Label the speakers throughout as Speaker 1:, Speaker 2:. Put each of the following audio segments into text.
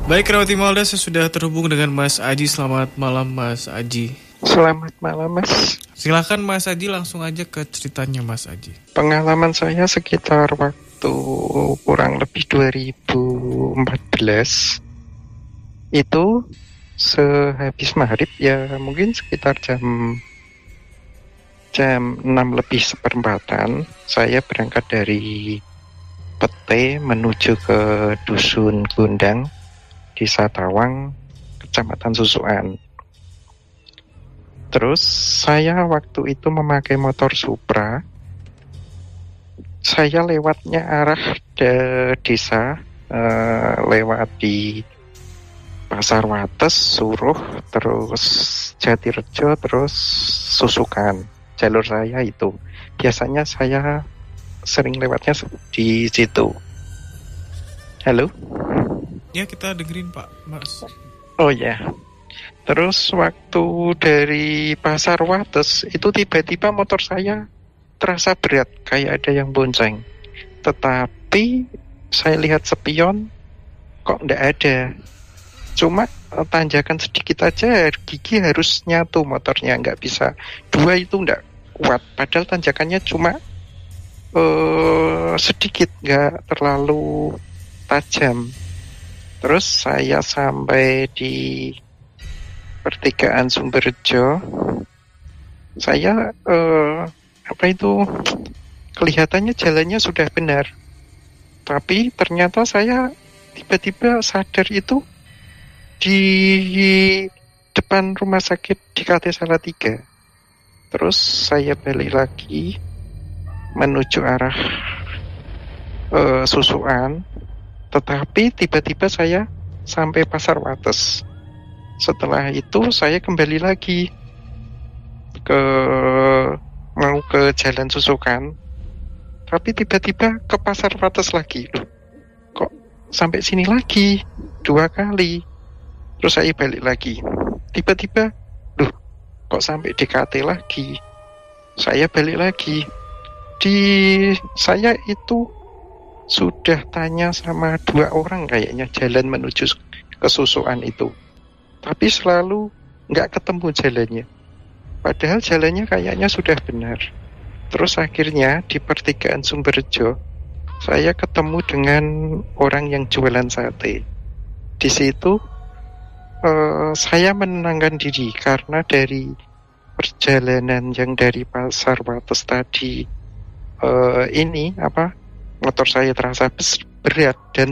Speaker 1: Baik, Rawati Malda, saya sudah terhubung dengan Mas Aji. Selamat malam, Mas Aji.
Speaker 2: Selamat malam, Mas.
Speaker 1: Silakan Mas Aji, langsung aja ke ceritanya, Mas Aji.
Speaker 2: Pengalaman saya sekitar waktu kurang lebih 2014 itu sehabis maghrib, ya mungkin sekitar jam 6 lebih seperempatan, saya berangkat dari Pete menuju ke Dusun Gondang, Desa Tawang, Kecamatan Susukan. Terus saya waktu itu memakai motor Supra. Saya lewatnya arah desa, lewat di Pasar Wates, Suruh, terus Jatirejo, terus Susukan. Jalur saya itu. Biasanya saya sering lewatnya di situ. Halo?
Speaker 1: Ya, kita dengerin Pak, Mas.
Speaker 2: Oh ya. Terus waktu dari Pasar Wates itu tiba-tiba motor saya terasa berat, kayak ada yang bonceng. Tetapi saya lihat spion, kok ndak ada. Cuma tanjakan sedikit aja, gigi harus nyatu motornya, nggak bisa. Dua itu ndak kuat, padahal tanjakannya cuma sedikit, nggak terlalu tajam. Terus saya sampai di pertigaan Sumberjo. Saya kelihatannya jalannya sudah benar, tapi ternyata saya tiba-tiba sadar itu di depan rumah sakit di KT Salatiga. Terus saya balik lagi menuju arah Susukan, tetapi tiba-tiba saya sampai Pasar Wates. Setelah itu saya kembali lagi mau ke Jalan Susukan, tapi tiba-tiba ke Pasar Wates lagi. Loh, kok sampai sini lagi 2 kali? Terus saya balik lagi. Tiba-tiba, loh, kok sampai DKT lagi? Saya balik lagi. Saya itu sudah tanya sama 2 orang kayaknya jalan menuju ke Susukan itu, tapi selalu nggak ketemu jalannya. Padahal jalannya kayaknya sudah benar. Terus akhirnya di pertigaan Sumberjo saya ketemu dengan orang yang jualan sate. Di situ saya menenangkan diri karena dari perjalanan yang dari Pasar Wates tadi motor saya terasa berat dan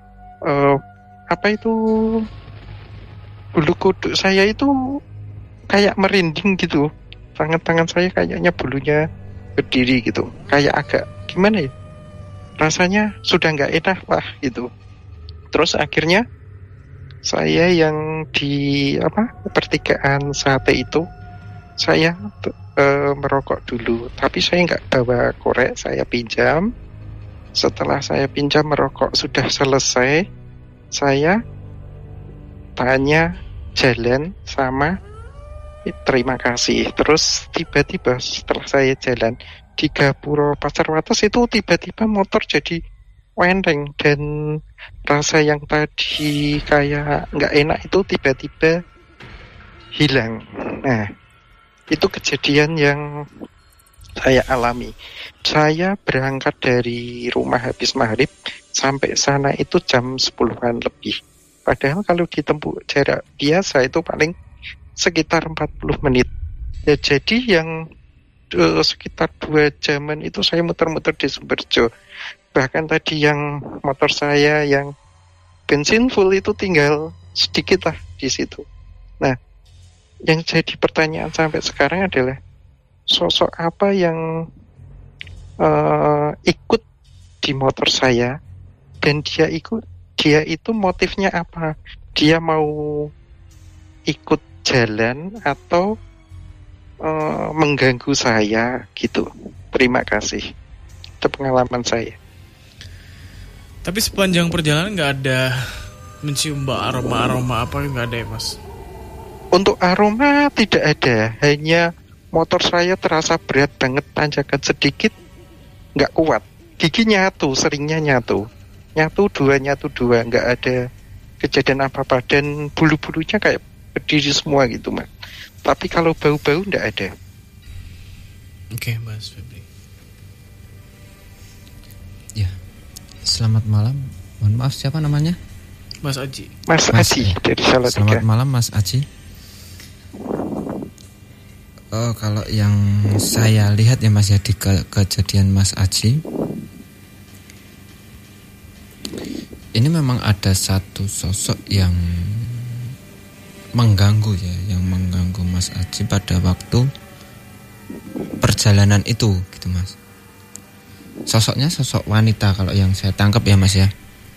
Speaker 2: bulu kuduk saya itu kayak merinding gitu. Tangan saya kayaknya bulunya berdiri gitu, kayak agak gimana ya, rasanya sudah nggak enak lah gitu. Terus akhirnya saya yang di pertigaan sate itu, saya merokok dulu, tapi saya nggak bawa korek, saya pinjam. Setelah saya pinjam merokok sudah selesai, saya tanya jalan sama terima kasih. Terus tiba-tiba setelah saya jalan di Gapuro Pasar Wates itu tiba-tiba motor jadi wendeng, dan rasa yang tadi kayak nggak enak itu tiba-tiba hilang. Nah, itu kejadian yang saya alami. Saya berangkat dari rumah habis maghrib, sampai sana itu jam 10-an lebih. Padahal kalau ditempuh jarak biasa itu paling sekitar 40 menit. Ya, jadi yang sekitar 2 jaman itu saya muter-muter di Sumberjo. Bahkan tadi yang motor saya yang bensin full itu tinggal sedikit lah di situ. Nah, yang jadi pertanyaan sampai sekarang adalah sosok apa yang ikut di motor saya, dan dia itu motifnya apa? Dia mau ikut jalan atau mengganggu saya gitu. Terima kasih. Itu pengalaman saya.
Speaker 1: Tapi sepanjang perjalanan nggak ada mencium aroma apa, nggak ada ya, Mas?
Speaker 2: Untuk aroma tidak ada, hanya motor saya terasa berat banget, tanjakan sedikit nggak kuat. Gigi nyatu, seringnya nyatu dua, nggak ada kejadian apa-apa, dan bulu-bulunya kayak berdiri semua gitu Mas. Tapi kalau bau-bau nggak ada.
Speaker 1: Oke, Mas Febri.
Speaker 3: Ya, selamat malam. Mohon maaf, siapa namanya?
Speaker 1: Mas Aji.
Speaker 2: Mas Aji dari Salatiga.
Speaker 3: Selamat malam Mas Aji. Kalau yang saya lihat ya Mas ya di kejadian Mas Aji, ini memang ada satu sosok yang mengganggu ya, yang mengganggu Mas Aji pada waktu perjalanan itu gitu Mas. Sosoknya sosok wanita kalau yang saya tangkap ya Mas ya.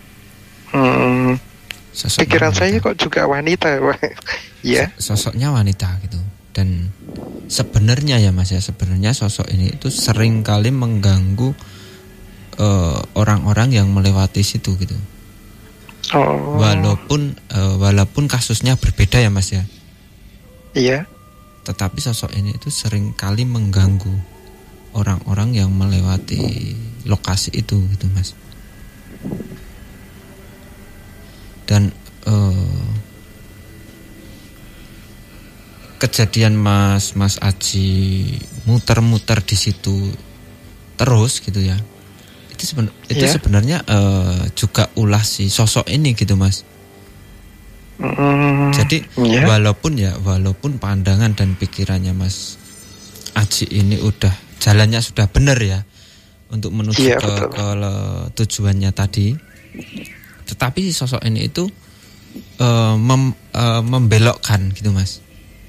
Speaker 2: Pikiran wanita. Saya kok juga wanita. Ya.
Speaker 3: Sosoknya wanita gitu. Dan sebenarnya ya Mas ya, sebenarnya sosok ini itu sering kali mengganggu orang-orang yang melewati situ gitu.
Speaker 2: Oh.
Speaker 3: Walaupun kasusnya berbeda ya Mas ya.
Speaker 2: Iya.
Speaker 3: Tetapi sosok ini itu sering kali mengganggu orang-orang yang melewati lokasi itu gitu Mas. Dan kejadian Mas Aji muter-muter di situ terus gitu ya. Itu sebenarnya juga ulah si sosok ini gitu Mas. Jadi walaupun pandangan dan pikirannya Mas Aji ini jalannya sudah benar ya untuk menuju ke tujuannya tadi, tetapi si sosok ini itu membelokkan gitu Mas.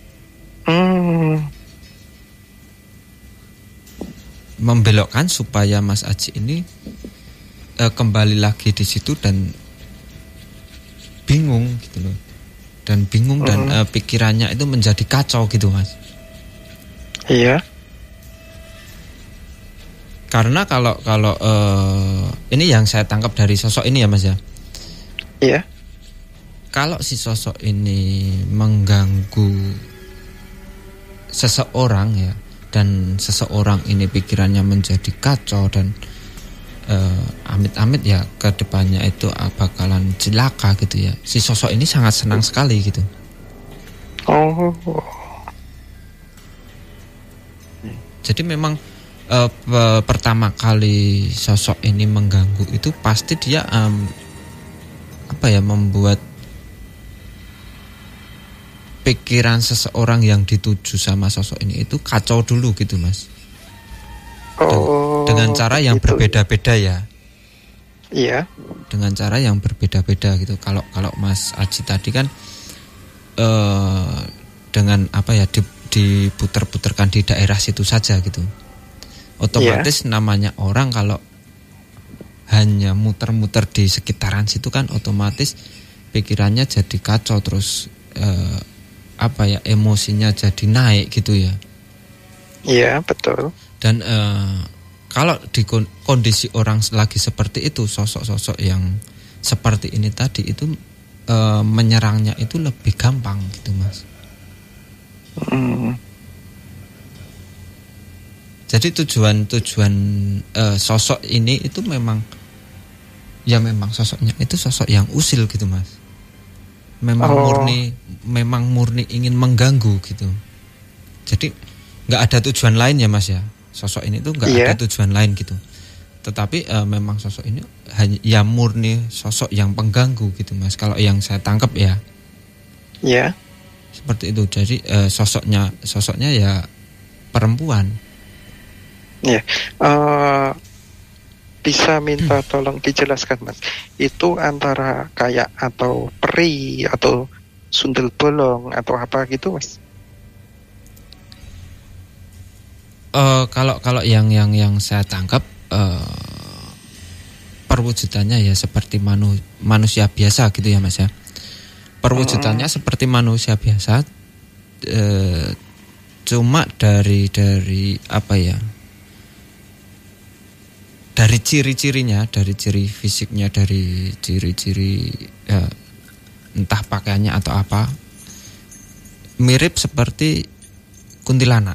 Speaker 3: Membelokkan supaya Mas Aji ini kembali lagi di situ dan bingung gitu loh. Dan bingung dan pikirannya itu menjadi kacau gitu Mas.
Speaker 2: Iya.
Speaker 3: Karena kalau ini yang saya tangkap dari sosok ini ya Mas ya.
Speaker 2: Iya.
Speaker 3: Kalau si sosok ini mengganggu seseorang ya, dan seseorang ini pikirannya menjadi kacau dan amit-amit ya ke depannya itu bakalan celaka gitu ya. Si sosok ini sangat senang sekali gitu.
Speaker 2: Oh.
Speaker 3: Jadi memang pertama kali sosok ini mengganggu itu pasti dia membuat pikiran seseorang yang dituju sama sosok ini itu kacau dulu gitu Mas. Dengan cara yang gitu. Berbeda-beda ya.
Speaker 2: Iya.
Speaker 3: Dengan cara yang berbeda-beda gitu. Kalau Mas Aji tadi kan dengan diputer-puterkan di daerah situ saja gitu. Otomatis namanya orang kalau hanya muter-muter di sekitaran situ kan otomatis pikirannya jadi kacau terus emosinya jadi naik gitu ya.
Speaker 2: Iya, betul.
Speaker 3: Dan kalau di kondisi orang lagi seperti itu, sosok-sosok yang seperti ini tadi itu menyerangnya itu lebih gampang gitu Mas. Jadi tujuan sosok ini itu memang sosoknya itu sosok yang usil gitu Mas. Memang murni ingin mengganggu gitu. Jadi nggak ada tujuan lain ya Mas ya. Sosok ini tuh nggak ada tujuan lain gitu. Tetapi memang sosok ini hanya murni sosok yang pengganggu gitu Mas. Kalau yang saya tangkap ya.
Speaker 2: Iya.
Speaker 3: Seperti itu. Jadi sosoknya ya perempuan.
Speaker 2: Ya. Bisa minta tolong dijelaskan Mas. Itu antara kayak atau peri atau sundel bolong atau apa gitu Mas?
Speaker 3: Kalau yang saya tangkap perwujudannya ya seperti manusia biasa gitu ya Mas ya. Perwujudannya seperti manusia biasa, cuma dari dari ciri-cirinya, dari ciri fisiknya, dari ciri-ciri entah pakaiannya atau apa, mirip seperti kuntilanak.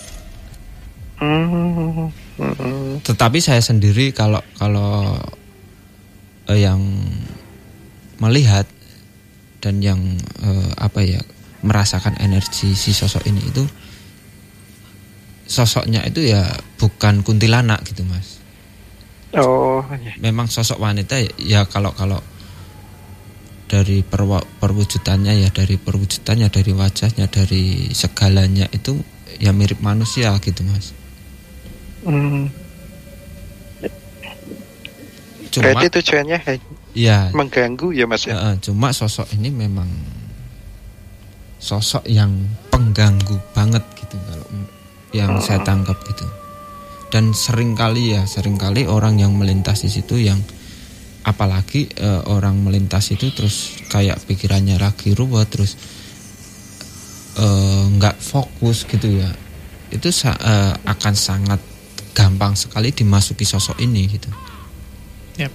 Speaker 3: Tetapi saya sendiri kalau yang melihat dan yang merasakan energi si sosok ini itu sosoknya itu ya bukan kuntilanak gitu Mas.
Speaker 2: Oh, iya.
Speaker 3: Memang sosok wanita ya kalau dari perwujudannya ya, dari wajahnya, dari segalanya itu ya mirip manusia gitu Mas.
Speaker 2: Berarti tujuannya
Speaker 3: ya
Speaker 2: mengganggu ya Mas ya.
Speaker 3: Cuma sosok ini memang sosok yang pengganggu banget gitu kalau yang saya tangkap gitu. Dan seringkali orang yang melintas di situ yang apalagi orang melintas itu terus kayak pikirannya lagi ruwet, terus nggak fokus gitu ya, itu akan sangat gampang sekali dimasuki sosok ini gitu.
Speaker 1: Yep.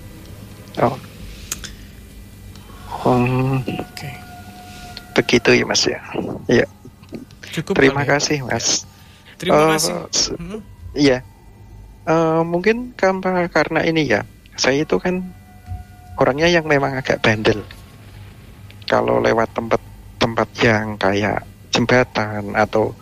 Speaker 2: Oke. Begitu ya Mas ya. Iya.
Speaker 1: Cukup.
Speaker 2: Terima kasih Mas.
Speaker 1: Terima kasih.
Speaker 2: Iya. Mungkin karena ini ya, saya itu kan orangnya yang memang agak bandel. Kalau lewat tempat yang kayak jembatan atau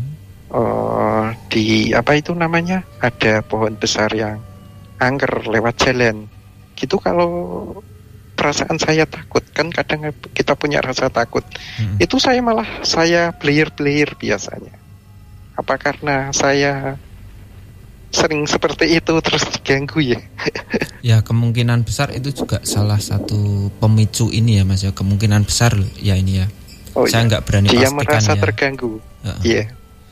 Speaker 2: di apa itu namanya, ada pohon besar yang angker lewat jalan gitu, kalau perasaan saya takut, kan kadang kita punya rasa takut, itu saya belir-belir biasanya. Apa karena saya sering seperti itu terus diganggu ya?
Speaker 3: Ya kemungkinan besar itu juga salah satu pemicu ini ya Mas ya, kemungkinan besar ya ini ya. Saya nggak berani
Speaker 2: dia
Speaker 3: pastikan
Speaker 2: merasa
Speaker 3: ya.
Speaker 2: Terganggu. Iya.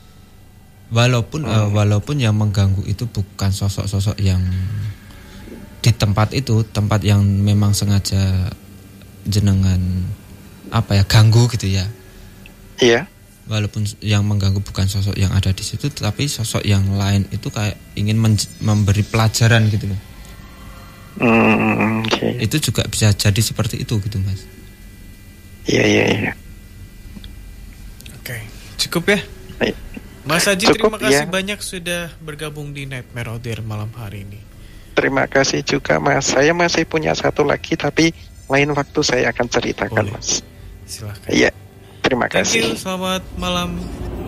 Speaker 3: Walaupun yang mengganggu itu bukan sosok-sosok yang di tempat itu, tempat yang memang sengaja jenengan ganggu gitu ya.
Speaker 2: Iya.
Speaker 3: Walaupun yang mengganggu bukan sosok yang ada di situ, tapi sosok yang lain itu kayak ingin memberi pelajaran gitu loh.
Speaker 2: Okay.
Speaker 3: Itu juga bisa jadi seperti itu gitu Mas.
Speaker 2: Iya.
Speaker 1: Oke, cukup ya. Mas Haji, terima kasih banyak sudah bergabung di Nightmare Out There malam hari ini.
Speaker 2: Terima kasih juga Mas. Saya masih punya satu lagi, tapi lain waktu saya akan ceritakan. Boleh. Mas.
Speaker 1: Silahkan.
Speaker 2: Iya, terima kasih.
Speaker 1: Thank you, selamat malam.